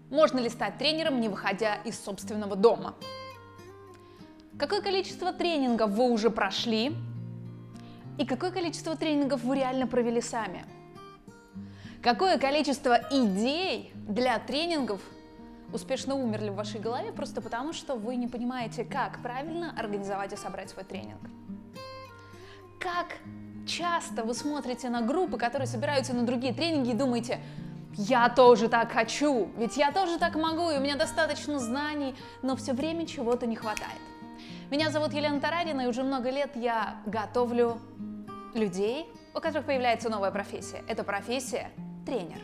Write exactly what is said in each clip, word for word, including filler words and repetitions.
Можно ли стать тренером, не выходя из собственного дома? Какое количество тренингов вы уже прошли? И какое количество тренингов вы реально провели сами? Какое количество идей для тренингов успешно умерли в вашей голове просто потому, что вы не понимаете, как правильно организовать и собрать свой тренинг? Как часто вы смотрите на группы, которые собираются на другие тренинги и думаете: я тоже так хочу, ведь я тоже так могу, и у меня достаточно знаний, но все время чего-то не хватает. Меня зовут Елена Таранина, и уже много лет я готовлю людей, у которых появляется новая профессия. Это профессия тренер.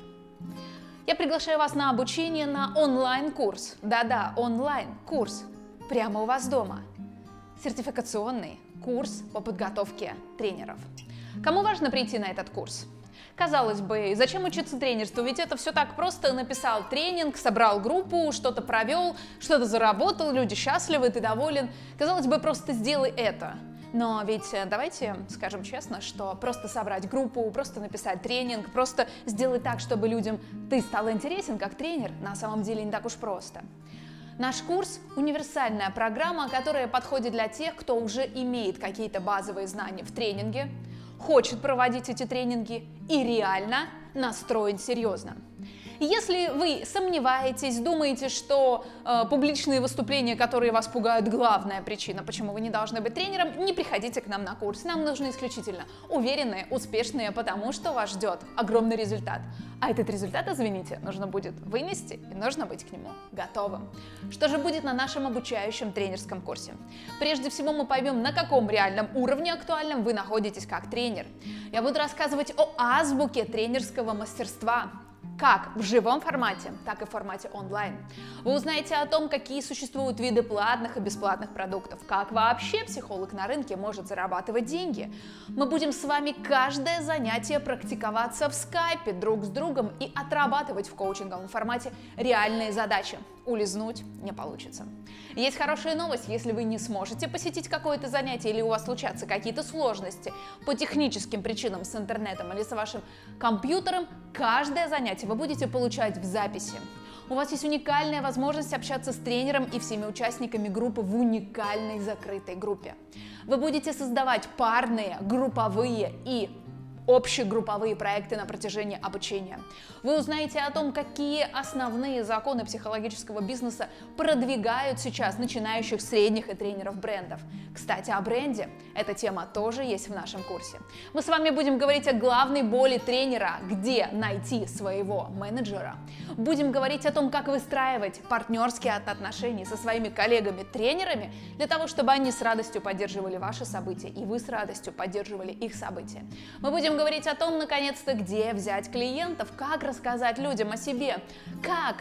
Я приглашаю вас на обучение на онлайн-курс. Да-да, онлайн-курс. Прямо у вас дома. Сертификационный курс по подготовке тренеров. Кому важно прийти на этот курс? Казалось бы, зачем учиться тренерству? Ведь это все так просто. Написал тренинг, собрал группу, что-то провел, что-то заработал, люди счастливы, ты доволен. Казалось бы, просто сделай это. Но ведь давайте скажем честно, что просто собрать группу, просто написать тренинг, просто сделать так, чтобы людям ты стал интересен как тренер, на самом деле не так уж просто. Наш курс – универсальная программа, которая подходит для тех, кто уже имеет какие-то базовые знания в тренинге, хочет проводить эти тренинги и реально настроен серьезно. Если вы сомневаетесь, думаете, что э, публичные выступления, которые вас пугают, главная причина, почему вы не должны быть тренером, не приходите к нам на курс. Нам нужны исключительно уверенные, успешные, потому что вас ждет огромный результат. А этот результат, извините, нужно будет вынести и нужно быть к нему готовым. Что же будет на нашем обучающем тренерском курсе? Прежде всего мы поймем, на каком реальном уровне актуальном вы находитесь как тренер. Я буду рассказывать о азбуке тренерского мастерства. Как в живом формате, так и в формате онлайн. Вы узнаете о том, какие существуют виды платных и бесплатных продуктов, как вообще психолог на рынке может зарабатывать деньги. Мы будем с вами каждое занятие практиковаться в скайпе друг с другом и отрабатывать в коучинговом формате реальные задачи. Улизнуть не получится. Есть хорошая новость: если вы не сможете посетить какое-то занятие или у вас случатся какие-то сложности по техническим причинам с интернетом или с вашим компьютером, каждое занятие вы будете получать в записи. У вас есть уникальная возможность общаться с тренером и всеми участниками группы в уникальной закрытой группе. Вы будете создавать парные, групповые и общегрупповые проекты на протяжении обучения. Вы узнаете о том, какие основные законы психологического бизнеса продвигают сейчас начинающих, средних и тренеров брендов. Кстати, о бренде. Эта тема тоже есть в нашем курсе. Мы с вами будем говорить о главной боли тренера, где найти своего менеджера. Будем говорить о том, как выстраивать партнерские отношения со своими коллегами-тренерами для того, чтобы они с радостью поддерживали ваши события и вы с радостью поддерживали их события. Мы будем говорить о том, наконец-то, где взять клиентов, как рассказать людям о себе, как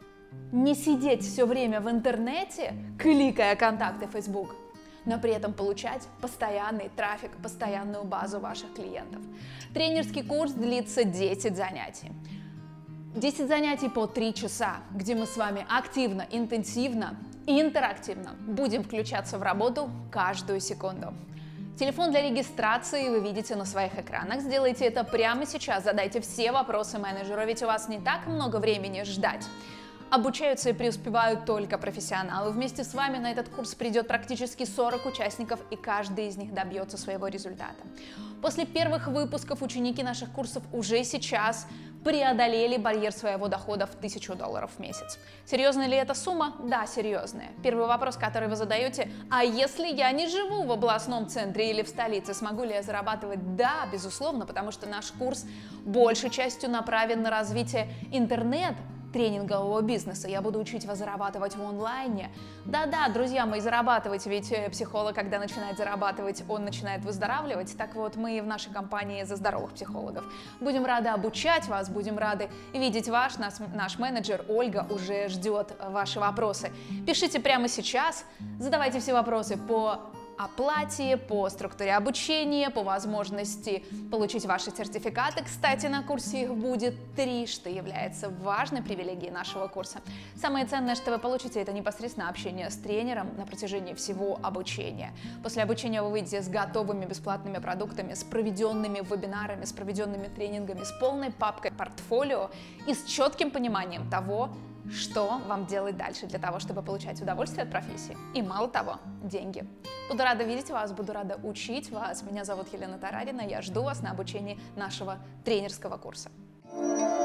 не сидеть все время в интернете, кликая контакты в Facebook, но при этом получать постоянный трафик, постоянную базу ваших клиентов. Тренерский курс длится десять занятий. десять занятий по три часа, где мы с вами активно, интенсивно и интерактивно будем включаться в работу каждую секунду. Телефон для регистрации вы видите на своих экранах. Сделайте это прямо сейчас, задайте все вопросы менеджеру, ведь у вас не так много времени ждать. Обучаются и преуспевают только профессионалы. Вместе с вами на этот курс придет практически сорок участников, и каждый из них добьется своего результата. После первых выпусков ученики наших курсов уже сейчас преодолели барьер своего дохода в тысячу долларов в месяц. Серьезная ли эта сумма? Да, серьезная. Первый вопрос, который вы задаете: а если я не живу в областном центре или в столице, смогу ли я зарабатывать? Да, безусловно, потому что наш курс большей частью направлен на развитие интернет тренингового бизнеса. Я буду учить вас зарабатывать в онлайне. Да-да, друзья мои, зарабатывать, ведь психолог, когда начинает зарабатывать, он начинает выздоравливать. Так вот, мы в нашей компании за здоровых психологов. Будем рады обучать вас, будем рады видеть вас. Наш, наш менеджер Ольга уже ждет ваши вопросы. Пишите прямо сейчас, задавайте все вопросы по оплате, по структуре обучения, по возможности получить ваши сертификаты. Кстати, на курсе их будет три, что является важной привилегией нашего курса. Самое ценное, что вы получите, это непосредственно общение с тренером на протяжении всего обучения. После обучения вы выйдете с готовыми бесплатными продуктами, с проведенными вебинарами, с проведенными тренингами, с полной папкой портфолио и с четким пониманием того, что вам делать дальше для того, чтобы получать удовольствие от профессии и, мало того, деньги. Буду рада видеть вас, буду рада учить вас. Меня зовут Елена Тарарина, я жду вас на обучении нашего тренерского курса.